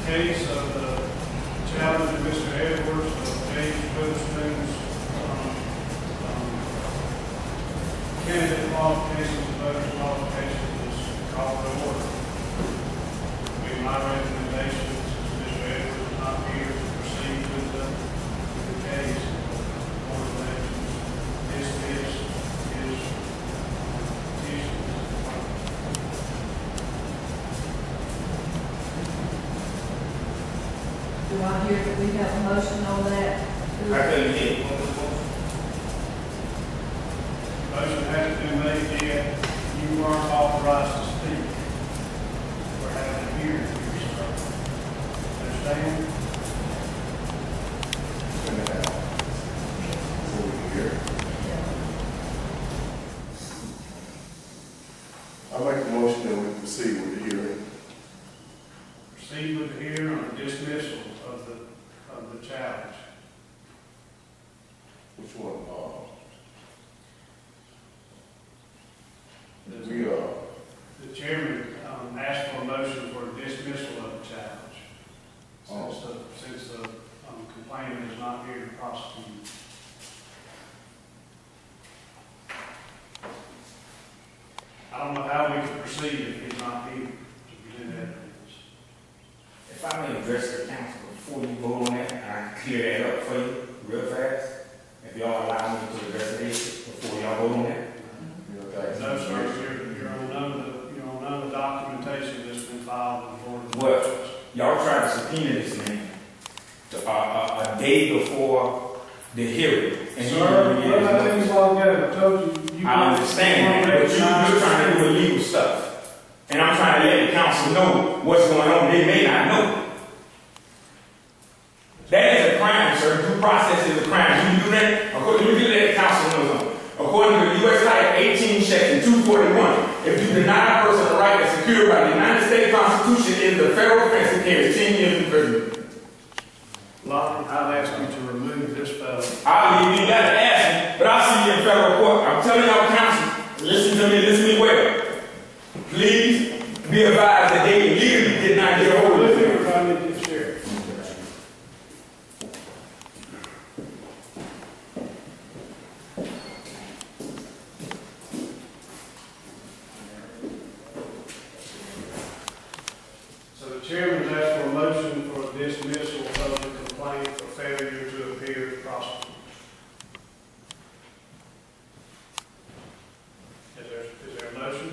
case of the challenge of Mr. Edwards of James Witherspoon's candidate qualifications and voters qualifications is called to order. My recommendation, since Mr. Edwards is not here to proceed with the case, board of elections, dismiss his petition. Do I hear that we have a motion on that? I couldn't hear. Motion hasn't been made yet. You aren't authorized to speak. We're having a hearing here, sir. Understand? I make a motion that we proceed with the hearing. Proceed with the hearing on the dismissal of the challenge. Which one? The chairman asked for a motion for dismissal of the challenge. Since the complainant is not here to prosecute. I don't know how we can proceed if he's not here to present evidence. If I may address the council before you vote on that, I can clear that up for you real fast. If y'all allow me to address the issue before y'all vote on that. No, sir, you're on none of the documentation that's been filed with the board of Well, elections. y'all tried to subpoena this man a day before the hearing. And Sir, what I think is all good. I told you. I understand that, but you're trying to do illegal stuff. And I'm trying to let the council know what's going on. They may not know. That is a crime, sir. Due process is a crime. You do that? You let the council know something. According to the U.S. Title 18, Section 241, if you deny a person a right that's secured by the United States Constitution, it is a federal offense that carries 10 years in prison. Lawton, I'll ask you to remove this fellow. I'll leave you got to ask me, but I'll see you in federal court. I'm telling y'all, counsel, listen to me well. Please be advised that they legally did not get a hold of you. So the chairman has asked for a motion for dismissal of the complaint for failure to appear to prosecute. Is there a motion?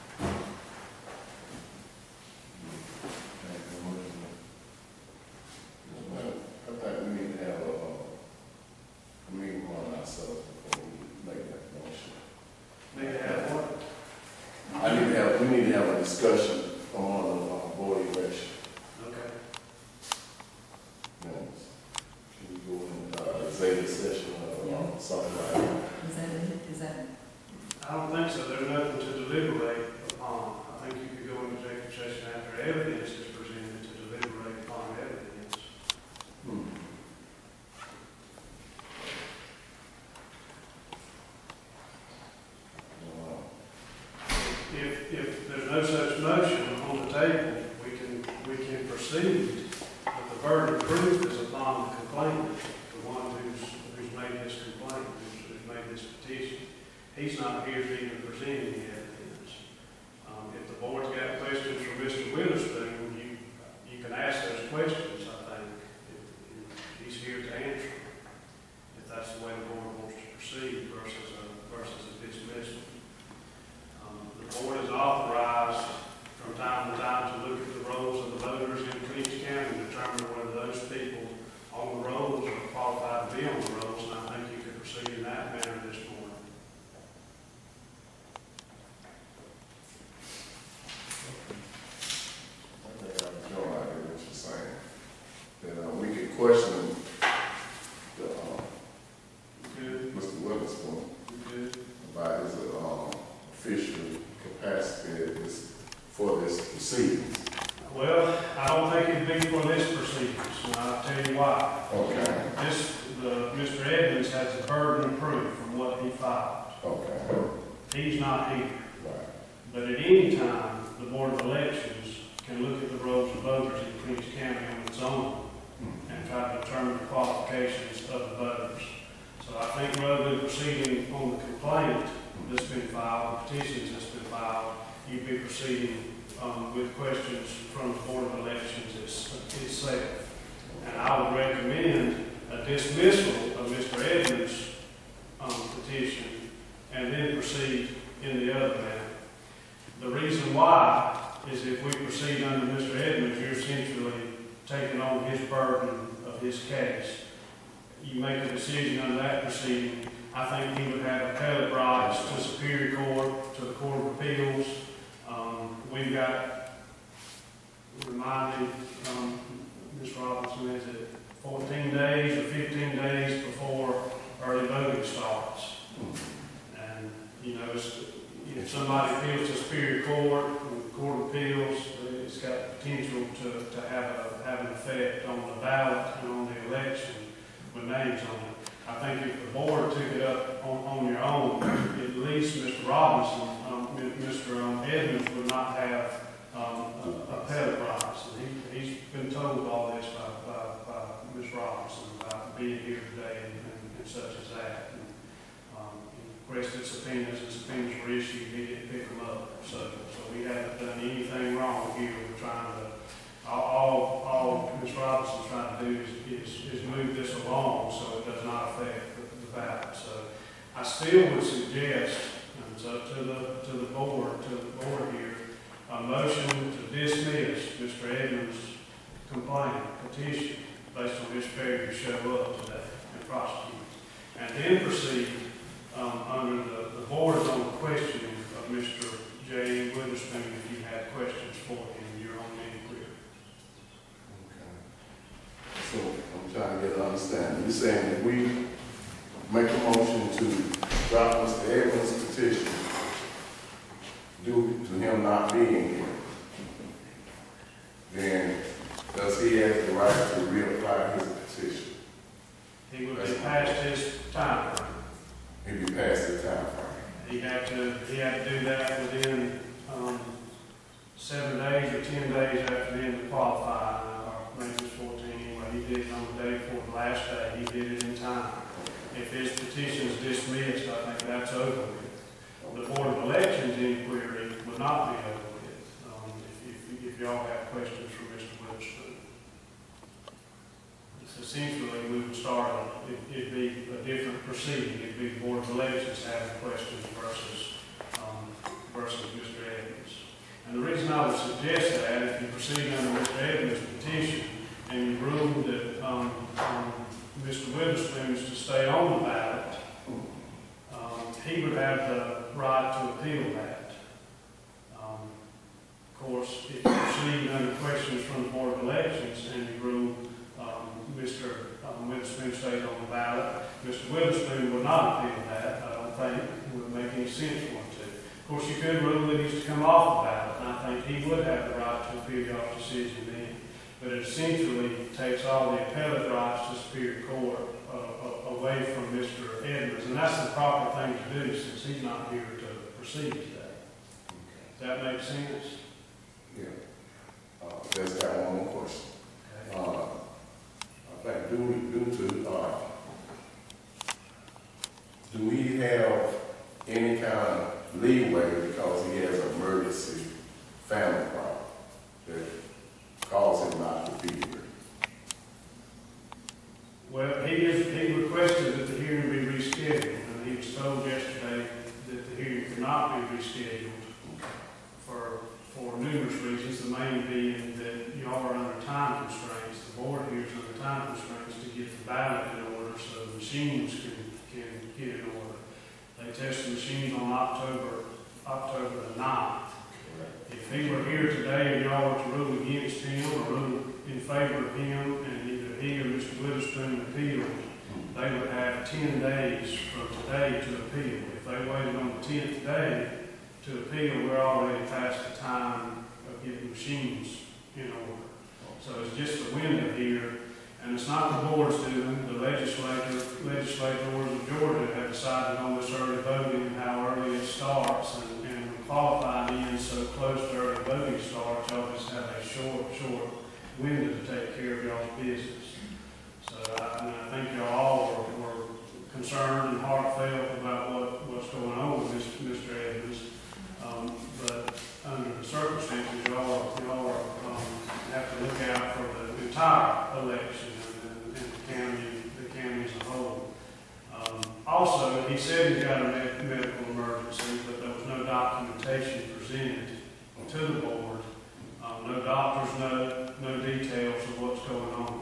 I think we need to have a meeting on ourselves before we make that motion. Need to have what? We need to have a discussion on the board election. Okay. Can we go in executive session or something like that? Is that? I don't think so. There's nothing to deliberate upon. I think you could go into executive session after evidence is presented to deliberate upon evidence. If there's no such motion on the table, we can proceed. But the burden of proof is upon the complainant, the one who's made this complaint, who's made this petition. He's not here to even present any evidence. If the board's got questions for Mr. Witherspoon, you can ask those questions, I think. He's here to answer them, if that's the way the board wants to proceed versus a dismissal. The board is authorized from time to time to look at the rolls of the voters in Cleves County and determine whether those people on the rolls are qualified to be on the rolls, and I think you could proceed in that manner this morning. We could question Mr. Witherspoon about his official capacity for this proceedings. Well, I don't think it'd be for this proceedings, and I'll tell you why. Okay. Mr. Edmonds has the burden of proof from what he filed. Okay. He's not here. Right. But at any time, the Board of Elections can look at the rolls of voters in Cleves County proceeding with questions from the Board of Elections itself. And I would recommend a dismissal of Mr. Edmonds' petition and then proceed in the other manner. The reason why is if we proceed under Mr. Edmonds, you're essentially taking on his burden of his case. You make a decision on that proceeding, I think he would have appellate rights to Superior Court, to the Court of Appeals. We've got, remind me, Ms. Robinson, is it 14 days or 15 days before early voting starts? And, you know, if somebody appeals to Superior Court, the Court of Appeals, it's got potential to have an effect on the ballot and on the election with names on it. I think if the board took it up on your own, at least Mr. Robinson, Mr. Edmonds would not have appellate rights. And he's been told all this by Ms. Robinson about being here today and such as that. He requested subpoenas, and subpoenas were issued, he didn't pick them up. So we haven't done anything wrong here. We're trying to, all Ms. Robinson's trying to do is move this along so it does not affect the ballot. So I still would suggest, and so to the board here, a motion to dismiss Mr. Edmonds' complaint, petition, based on his failure to show up today and prosecute. And then proceed under the board's own questioning of Mr. J. Witherspoon if you had questions for him. You're on inquiry. Okay. So I'm trying to get an understanding. You're saying that we make a motion to drop Mr. Edmonds' petition due to him not being here, then does he have the right to reapply his petition? He would be past his time frame. He'd be past the time frame. He had to do that within 7 days or 10 days after the end of qualifying, or maybe it was 14 anyway. He did it on the day before the last day. He did it in time. If his petition is dismissed, I think that's over with. The Board of Elections inquiry would not be over with if y'all have questions for Mr. Witherspoon. Essentially, we would start, it'd be a different proceeding. It'd be the Board of Elections having questions versus Mr. Edmonds. And the reason I would suggest that, if you proceed under Mr. Edmonds' petition and you rule that Mr. Witherspoon is to stay on the ballot, he would have the right to appeal that. Of course, if you proceed under questions from the Board of Elections and you rule Mr. Witherspoon stays on the ballot, Mr. Witherspoon would not appeal that. I don't think it would make any sense for him to. Of course, you could rule that he's to come off the ballot, and I think he would have the right to appeal y'all's decision then. But it essentially takes all the appellate rights to Superior Court away from Mr. Edmonds, and that's the proper thing to do since he's not here to proceed today. Does that make sense? Yeah. Just got one more question. Okay. I think due to, do we have any kind of leeway because he has an emergency family problem that calls him not to be here? Well, he requested that the hearing be rescheduled, and he was told yesterday that the hearing could not be rescheduled for numerous reasons, the main being that you all are under time constraints. The board here is under time constraints to get the ballot in order so the machines can get in order. They test the machines on October the 9th. If he were here today and y'all were to rule against him or rule in favor of him, and either he or Mr. Witherspoon appealed, they would have 10 days from today to appeal. If they waited on the 10th day to appeal, we're already past the time of getting machines in order. So it's just a window here, and it's not the board's doing. The legislators of Georgia have decided on this early voting and how early it starts, and when qualifying ends so close to early voting starts, y'all just have a short window to take care of y'all's business. So I think y'all all were concerned and heartfelt about what's going on with Mr. Edmonds. But under the circumstances, y'all have to look out for the entire election and the county as a whole. Also, he said he got a medical emergency, but there was no documentation presented to the board. No doctors, no details of what's going on.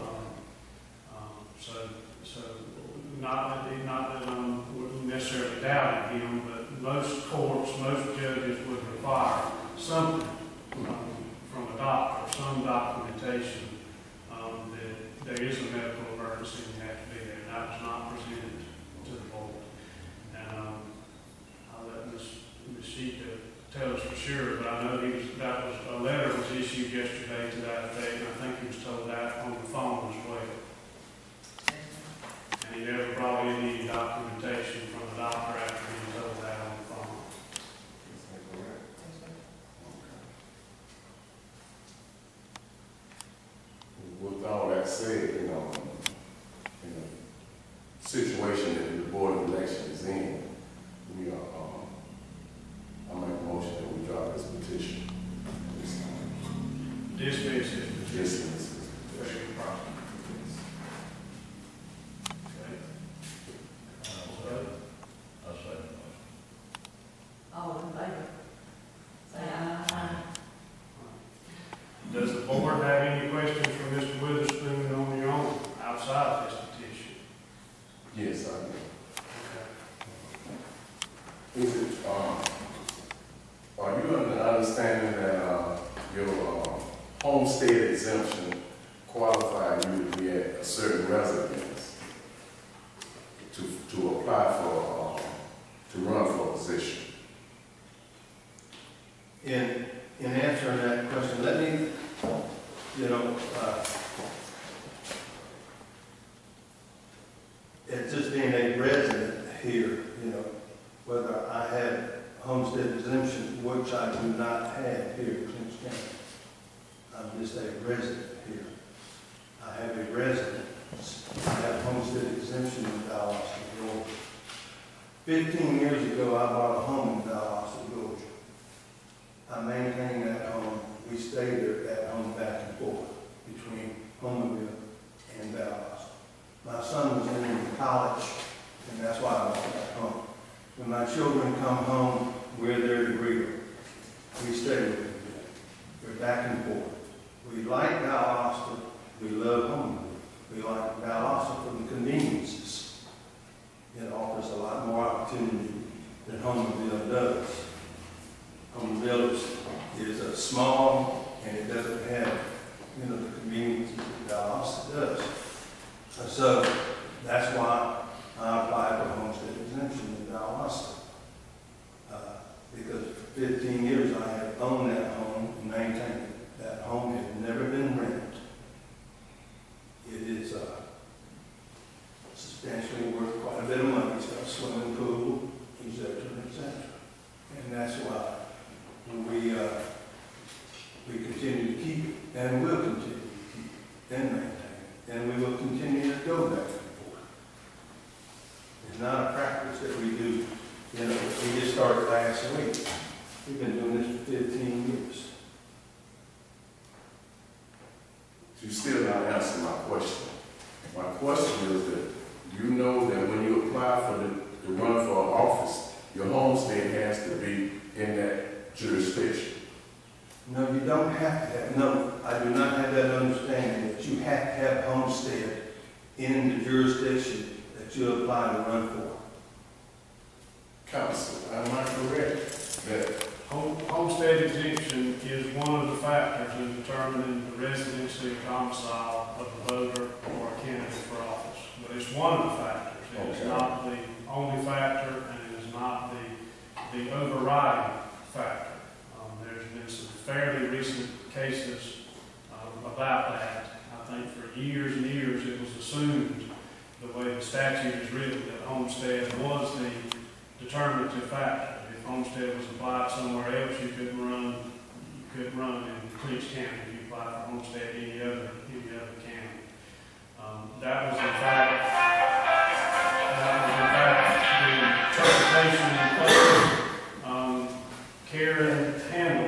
So not that I'm necessarily doubting him, but most courts, most judges would require something from a doctor, some documentation that there is a medical emergency and you have to be there. And that was not presented to the board. And I'll let Ms. Sheikha tell us for sure, but I know a letter was issued yesterday to that effect, and I think he was told that on the phone as well. And he never brought in any documentation from the doctor after he was told that on the phone. Is that correct? Okay. With all that said, in the situation that the board of election is in, we are, I make a motion that we drop this petition. Dismiss it. Dismiss. Very good problem. Okay. I'll say it. All in favor? Say aye. Does the board have any questions for Mr. Witherspoon on your own, outside of this petition? Yes, I do. Okay. Is it, are you under the understanding that your homestead exemption qualify you to be at a certain residence to apply for, to run for a position? In answering that question, let me, it's just being a resident here, whether I had homestead exemption, which I do not have here in Clinch County. I'm just a resident here. I have a residence. I have homestead exemption in Valdosta, Georgia. 15 years ago, I bought a home in Valdosta, Georgia. I maintained that home. We stayed there at home back and forth between Homerville and Valdosta. My son was in college, and that's why I bought that home. When my children come home, we're there to greet them. We stay with them. We're back and forth. We like Valdosta. We love Homerville. We like Valdosta for the conveniences. It offers a lot more opportunity than Homerville does. Homerville is a small, and it doesn't have, the conveniences that Valdosta does. So that's why I applied for homestead exemption in Valdosta. Because for 15 years I have owned that home and maintained it. That home has never been rented. It is substantially worth quite a bit of money. It's got a swimming pool, etc., etc. And that's why we continue to keep it, and will continue to keep it, and maintain it, and we will continue to go back and forth. It's not a practice that we do. We just started last week. We've been doing this for 15 years. You still not answering my question. My question is that you know that when you apply for to run for office, your homestead has to be in that jurisdiction. No, you don't have to have, no, I do not have that understanding that you have to have homestead in the jurisdiction that you apply to run for. Council, am I correct that Homestead exemption is one of the factors in determining the residency or domicile of the voter or a candidate for office. But it's one of the factors. It is not the only factor, and it is not the overriding factor. There's been some fairly recent cases about that. I think for years and years it was assumed, the way the statute is written, that homestead was the determinative factor. If homestead was applied somewhere else, you couldn't run in Clinch County if you applied for homestead any other county. That was in fact the interpretation Karen handled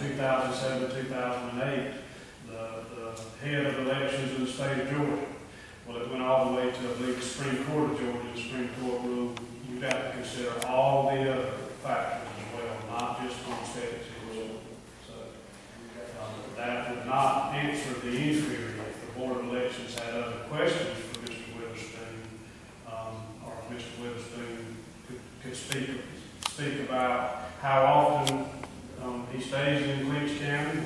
2007, 2008, the head of elections in the state of Georgia. Well, it went all the way to, I believe, the Supreme Court of Georgia. The Supreme Court ruled you've got to consider all the other factors as well, not just homestead exemption. So that would not answer the inquiry if the Board of Elections had other questions for Mr. Witherspoon, or if Mr. Witherspoon could speak about how often he stays in Clinch County,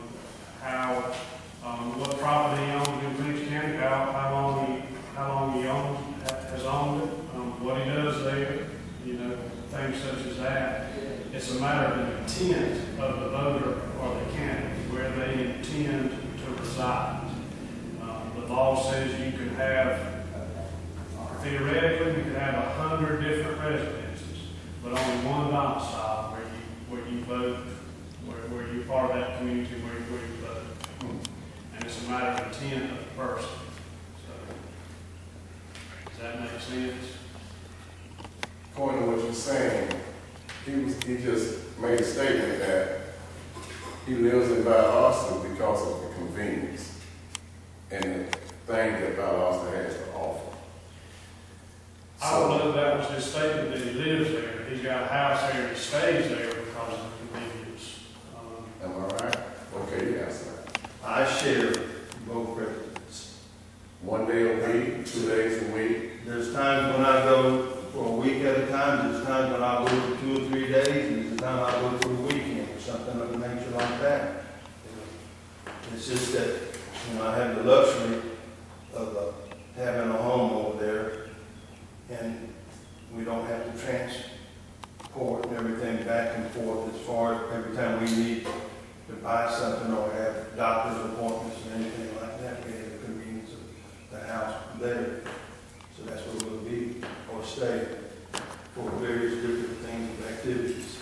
what property he owns in Clinch County, how long he has owned it, what he does there, things such as that. It's a matter of the intent of the voter or the candidate, where they intend to reside. The law says you could have, theoretically, you could have 100 different residences, but only one domicile where you vote, where you're part of that community, where you vote. And it's a matter of intent of the person. So, does that make sense? According to what you're saying, he just made a statement that he lives in Valdosta because of the convenience and the thing that Valdosta has to offer. I don't know if that was his statement that he lives there. He's got a house there and he stays there because of the convenience. Am I right? Okay, yes, sir. I share both residences. 1 day a week, 2 days a week. There's times when I go for a week at a time, there's times when I go for 2 or 3 days, and there's a time I go for a weekend or something of the nature like that. It's just that, I have the luxury of having a home over there, and we don't have to transport and everything back and forth as far as every time we need to buy something or have doctor's appointments or anything like that. We have the convenience of the house there. So that's where we'll be or stay for various different things and activities.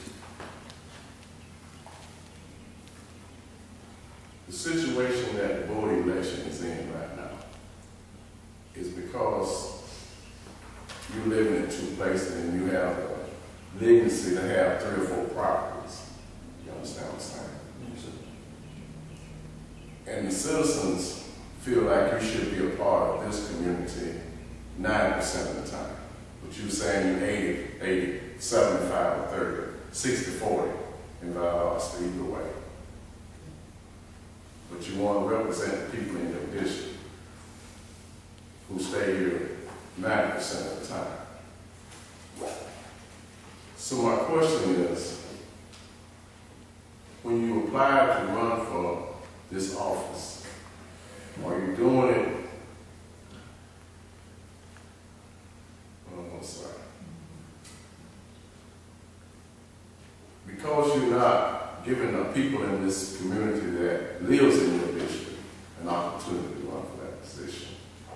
The situation that the board election is in right now is because you're living in 2 places and you have a legacy to have 3 or 4 properties. You understand what I'm saying? And the citizens feel like you should be a part of this community 90% of the time. But you're saying you're 80, 75 or 30, 60, 40 in Valdosta either way. But you want to represent the people in your district who stay here 90% of the time. So my question is, when you apply to run for this office, are you doing it? Because you're not giving the people in this community that lives in your district an opportunity to run for that position?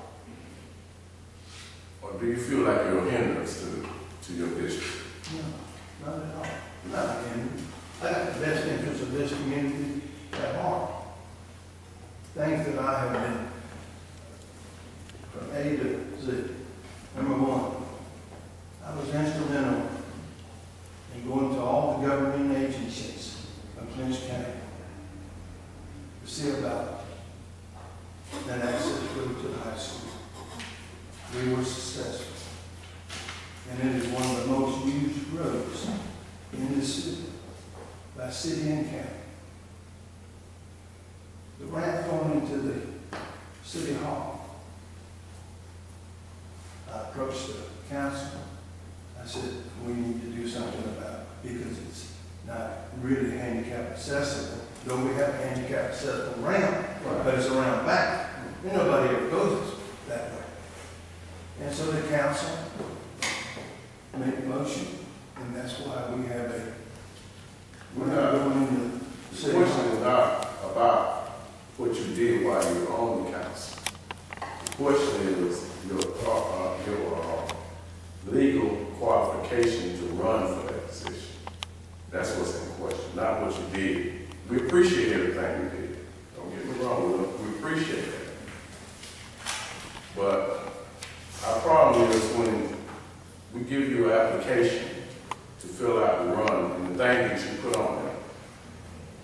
Or do you feel like you're a hindrance to your district? No, not at all. Not a hindrance. I got the best interest of this community at heart. Things that I have been from A to Z. Number 1, I was instrumental in going to all the governing agencies of Clinch County to see about an access road to the high school. We were successful. And it is one of the most used roads in the city, by city and county. The ramp going into the city hall. I approached the council. I said, we need to do something about it because it's not really handicap accessible. Though we have a handicap accessible ramp, but it's around back. And nobody ever goes that way. And so the council made a motion, and that's why we have we're not going in the city. The question is not about what you did while you were on the council. The question is your legal qualification to run for that position. That's what's in question, not what you did. We appreciate everything you did. Don't get me wrong, we appreciate that. But our problem is when we give you an application to fill out the run and the thing that you put on there,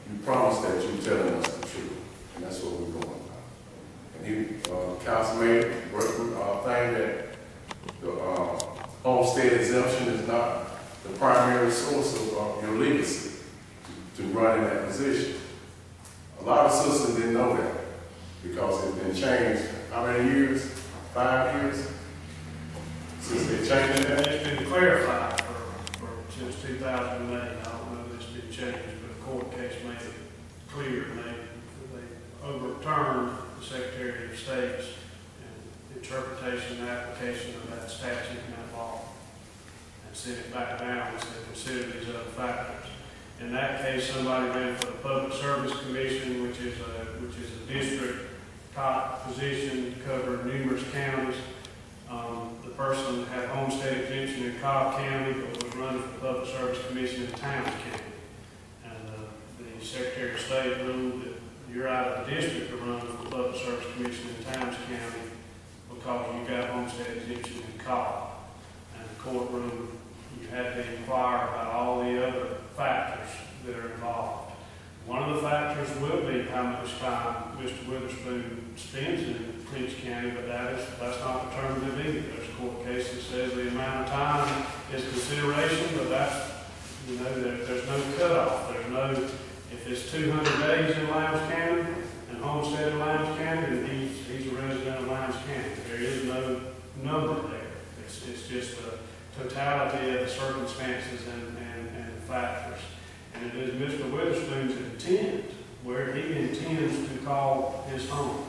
you promised that you're telling us the truth, and that's what we're going by. And he, Councilman Burton, thing that the homestead exemption is not the primary source of your legacy to run in that position. A lot of sisters didn't know that because it's been changed. How many years? 5 years since they changed that? It's been clarified since 2008. I don't know if it's been changed, but a court case made it clear. They overturned the Secretary of State's interpretation and application of that statute and that law and sent it back down and said consider these other factors. In that case, somebody ran for the Public Service Commission, which is a district top position, covered numerous counties. The person had homestead exemption in Cobb County, but was running for the Public Service Commission in Towns County. And the Secretary of State ruled that you're out of the district to run for the Public Service Commission in Towns County because you got homestead exemption in Cobb. And the court ruled you had to inquire about all the other factors that are involved. One of the factors will be how much time Mr. Witherspoon spends in Clinch County, but that's not determinative either. There's a court case that says the amount of time is consideration, but that's, there's no cutoff. There's no, if it's 200 days in Lowndes County and homestead in Lowndes County, then he's a resident of Lowndes County. There is no number there. It's just the totality of the circumstances and factors. And it is Mr. Witherspoon's intent where he intends to call his home.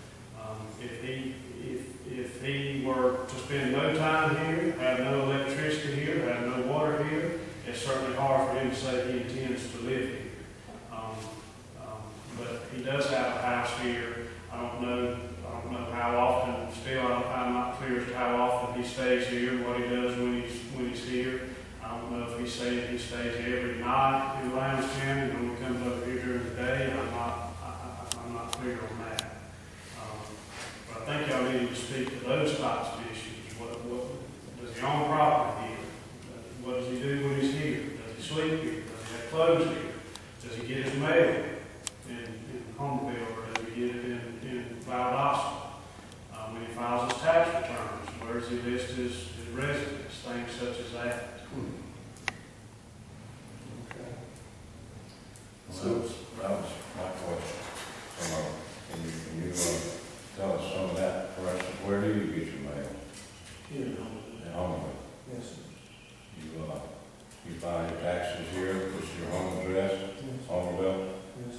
If he were to spend no time here, have no electricity here, have no water here, it's certainly hard for him to say he intends to live here. But he does have a house here. I don't know how often. Still, I'm not clear as to how often he stays here and what he does when he's here. I don't know if he stays every night in Lowndes County when he comes over here during the day. I'm not clear on that. But I think y'all need to speak to those types of issues. What does he own property here? What does he do when he's here? Does he sleep here? Does he have clothes here? Does he get his mail in Homeville, or does he get it in Valdosta? When he files his tax returns, where does he list his residence? Things such as that. Okay. So that was my question. Can you tell us some of that for us? Where do you get your mail? Here. In Homerville? Yes, sir. You file your taxes here, this is your home address, Yes. Homerville? Yes.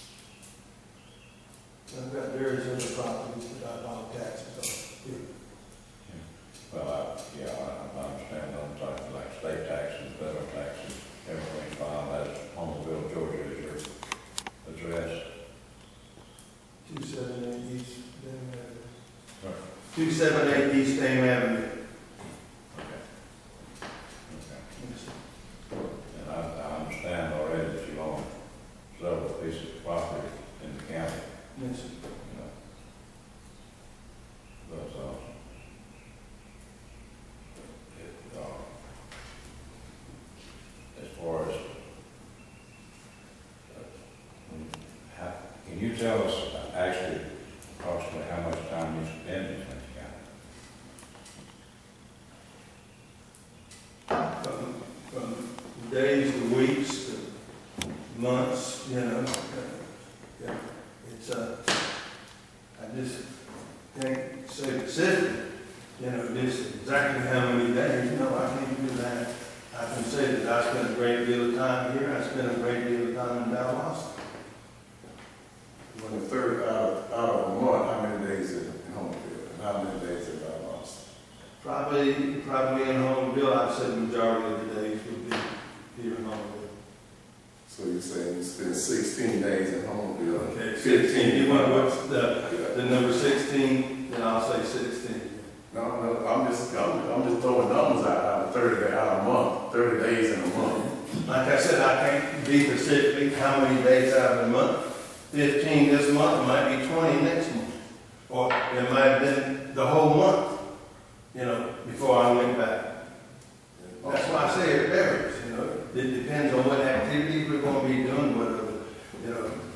I've got various other properties that I file taxes on. Well, I understand on like state taxes, federal taxes, everything filed as Homerville, Georgia is your address. 278 East Dame Avenue. Right. 278 East Dame Avenue. Okay. Yes, sir. And I understand already that you own several pieces of property in the county. Yes, sir. That's awesome. As far as, can you tell us actually approximately how much time you spend in Clinch County? From days to weeks to months, yeah, it's I just can't say specific, this exactly how many days, no, I can't do that. I can say that I spent a great deal of time here, I spent a great deal of time in Valdosta. When the third out of a month, how many days in Homeville and how many days in Valdosta? Probably in Homeville, I'd say the majority of the days would be here in Homeville. So you're saying you spend 16 days in Homeville? Okay, 16. You want what's the number 16? Then I'll say 16. No, I'm just throwing numbers out of 30 out of a month, 30 days in a month. Like I said, I can't be specific how many days out of the month. 15 this month, it might be 20 next month. Or it might have been the whole month, before I went back. That's why I say it varies, It depends on what activities we're going to be doing,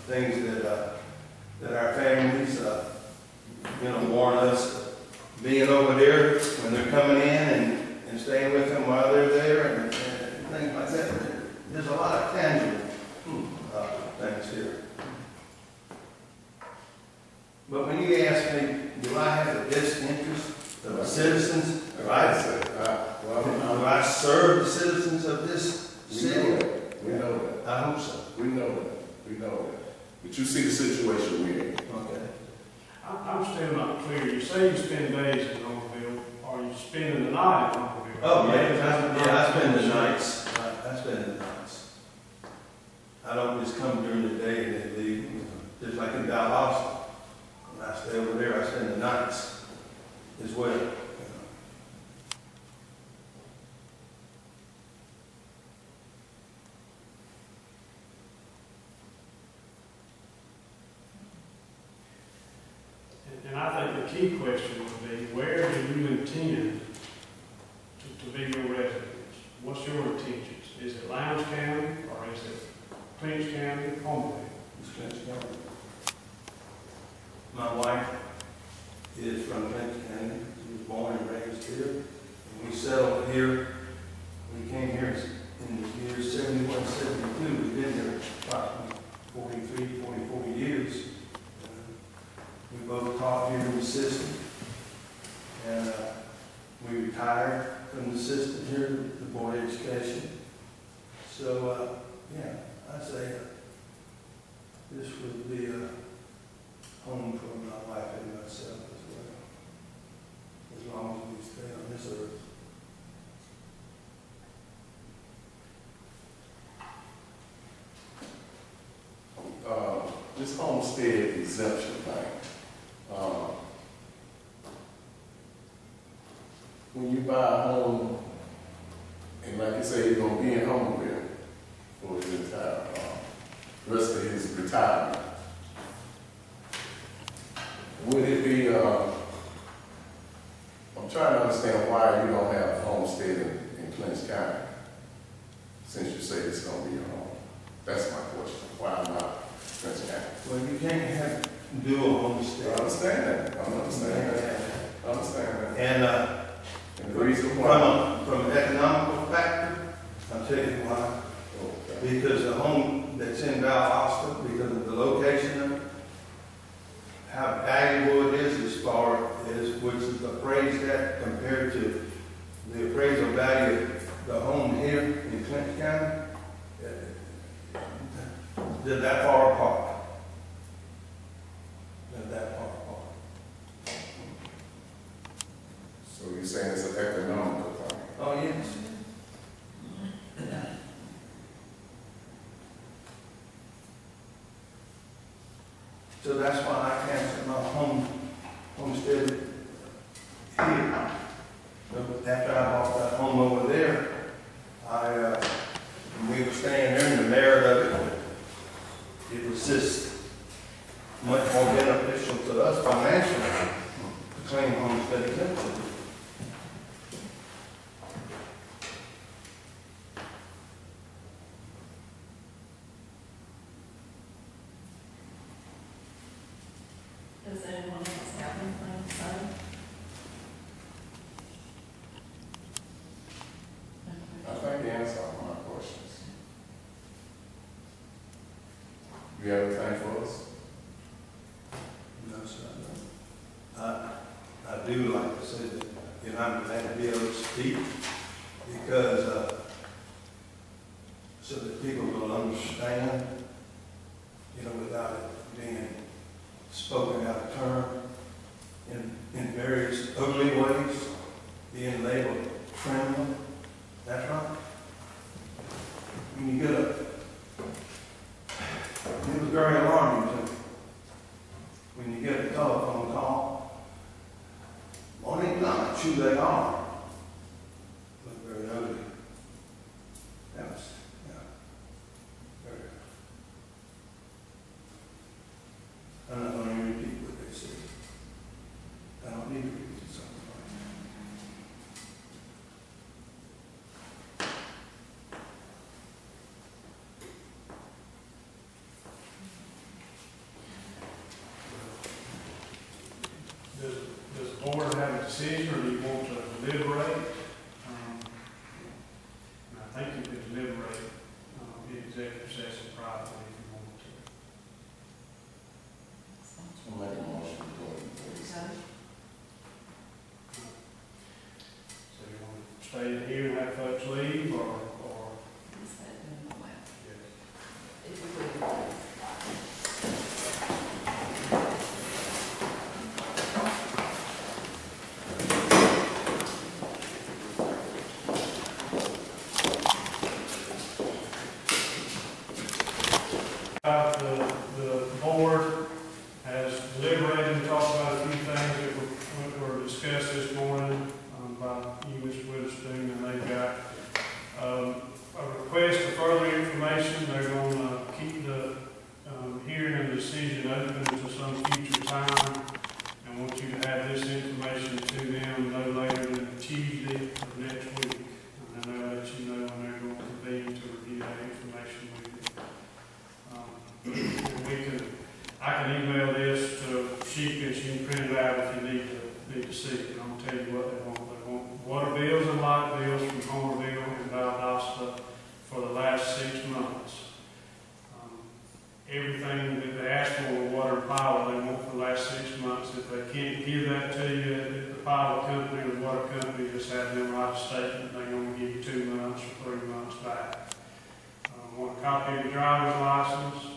things that our families, warn us, being over there when they're coming in and staying with them while they're there and things like that. There's a lot of tangible things here. But when you ask me, do I have the best interest of the citizens? Do I serve the citizens of this city? We know that. I hope so. We know that. We know that. But you see the situation we're in. Okay. I'm still not clear. You say you spend days in Homerville, are you spending the night in Homerville? Oh, yeah, I spend the nights. I spend the nights. I don't just come during the day and then leave, just like in Valdosta. When I stay over there, I spend the nights as well. And I think the key question would be, where do you intend to be your residence? What's your intentions? Is it Lowndes County or is it Clinch County, Homerville? It's Clinch County. My wife is from Clinch County. She was born and raised here. And we settled here. We came here in the year 71, 72. We've been here approximately 43, 44 years. We both taught here in the system. And we retired from the system here, the Board of Education. So, I'd say this would be a home for my wife and myself as well, as long as we stay on this earth. This homestead exemption thing. When you buy a home, and like you say, you're going to be in Homerville for the entire rest of his retirement, would it be, I'm trying to understand why you don't have a homestead in Clinch County, since you say it's going to be your home. That's my question. Why not Clinch County? Well, you can't do a homestead. I understand that. I understand that. I understand that. And the reason why? From an economical factor, I'll tell you why. Okay. Because the home that's in Valdosta, because of the location of it, how valuable it is as far as which is appraised at compared to the appraisal value of the home here in Clinch County, they're that far apart. They're that far apart. So you're saying it's an economical thing? Oh, yes. So that's why I canceled my homestead here. But after I bought that home over there, we were staying there, and the merit of it was just much more beneficial to us financially to claim homestead exemption. Does anyone else have anything to say? I think you answered all my questions. You have anything for us? No, sir. I do like to say that, I'm glad to be able to speak because, so that people will understand, without it being spoken out of turn in various ugly ways, being labeled criminal. That's right. When you get up, it was very alarming to me. When you get a telephone call, morning lunch, who they are, look very ugly. That was, very ugly. I'm not going to repeat what they said. I don't need to repeat something like that. decision, or do you want to deliberate? And I think you could deliberate in executive session privately if you want to. I'll make a motion to go ahead. So you want to stay in here and have folks leave, or? The board has deliberated and talked about a few things that were discussed this morning by you, Mr. Witherspoon, and they've got a request for further information. They're going to keep the hearing and decision open until some future time, and want you to have this information to them no later than Tuesday of next week. And then they'll let you know when they're going to convene to review that information with you. I can email this to Sheikah, and she can print it out if you need to see it. And I'm going to tell you what they want. They want water bills and light bills from Homerville and Valdosta for the last 6 months. Everything that they ask for with water and power, they want for the last 6 months. If they can't give that to you, if the power company or the water company just have them write a statement, they're going to give you 2 months or 3 months back. Want a copy of your driver's license,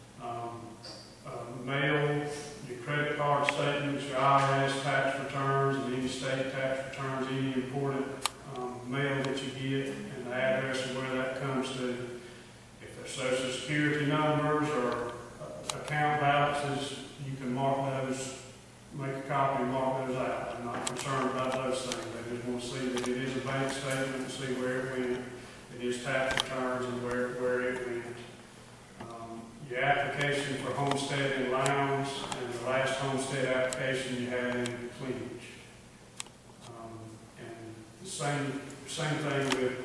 mail, your credit card statements, your IRS tax returns, and any state tax returns, any important mail that you get, and the address of where that comes to. If there's Social Security numbers or account balances, you can mark those, make a copy and mark those out. I'm not concerned about those things. They just want to see that it is a bank statement and see where it went. It is tax returns and where it went. Your application for homestead in Lowndes and the last homestead application you had in Cleavage. And the same thing with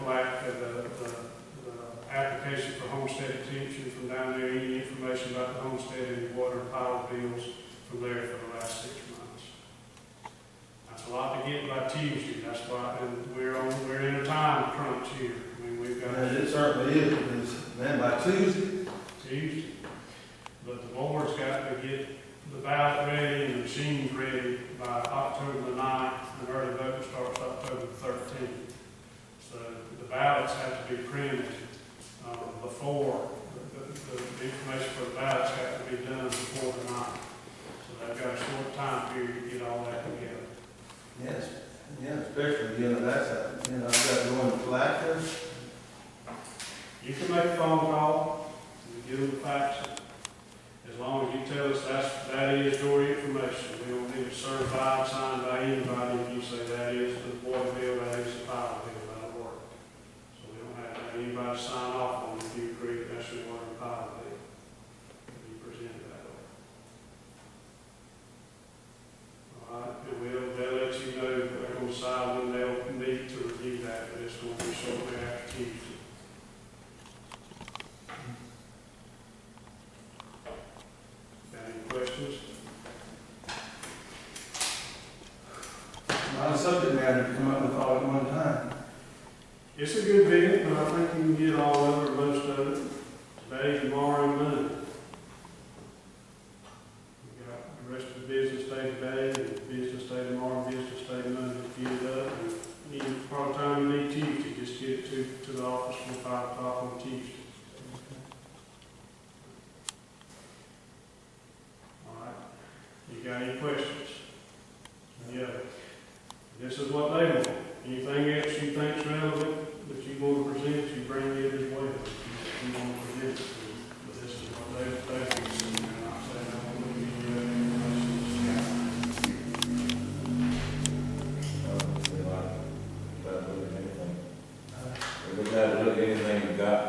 the application for homestead exemption from down there, any information about the homestead and your water and power bills from there for the last 6 months. That's a lot to get by Tuesday. That's why, and we're in a time crunch here. I mean, we've got. And it certainly is, because, man, by Tuesday. But the board's got to get the ballot ready and the machines ready by October the 9th, and early voting starts October the 13th. So the ballots have to be printed before, the information for the ballots have to be done before the 9th. So they've got a short time period to get all that together. Yes, yeah, especially, that's I've got to go into collectors. You can make a phone call, you give them the facts. As long as you tell us that is your information. We don't need it certified, signed by anybody. If you say that is the water bill, that is the power bill, that'll work. So we don't have to have anybody sign off on it if you agree that that's your water and power bill. You present it that way. All right, and they'll let you know, they're going to decide when they'll meet to review that, but it's going to be shortly after Tuesday. Questions? A lot of subject matter to come up with all at one time. It's a good bid, but I think you can get all of it, or most of it, today, tomorrow, and Monday. We got the rest of the business day today, and business day tomorrow, business day Monday to get it up. And any part of time you need Tuesday, just get it to the office from 5 o'clock on Tuesday. You got any questions? Yeah. This is what they want. Anything else you think is relevant that you want to present, you bring it as well. You want to present it. But this is what they want to see. And I said, I want to give you that information. We got to look at anything you got.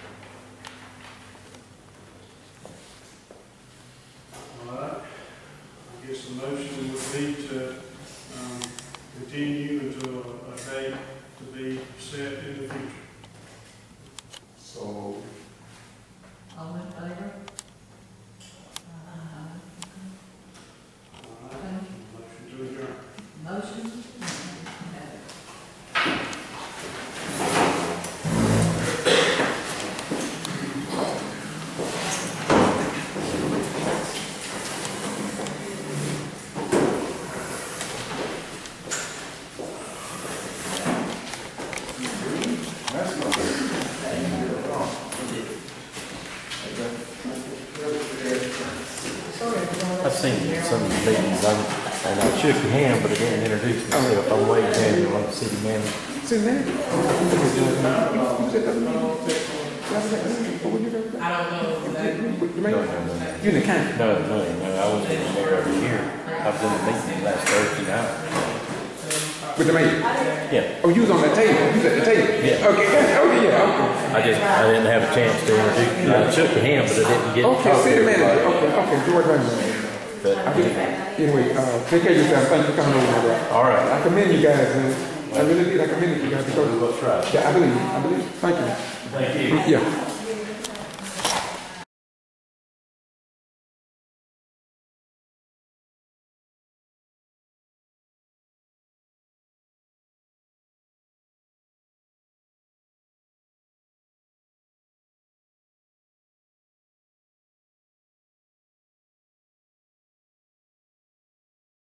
All right. I guess the motion would be to continue until a date to be set in the future. I've seen some of the meetings, and I shook your hand, but I didn't introduce myself. I'm Wade Daniel, I'm the city manager. See, man. You said that meeting? I don't know exactly. You in the county? No, I wasn't in there every year. I was in the meeting last Thursday night. With the mayor? Yeah. Oh, you was on that table? You was at the table? Yeah. Okay, gotcha. Okay, yeah, I didn't have a chance to introduce you. I shook your hand, but I didn't get to okay. talk Okay, to city manager. everybody. Okay, George Raymond. But, Anyway, take care of yourself. Thank you for coming over, my brother. all right. I commend you guys, man. I really did. I commend you guys because Let's try. I believe. Thank you. Thank you. Yeah.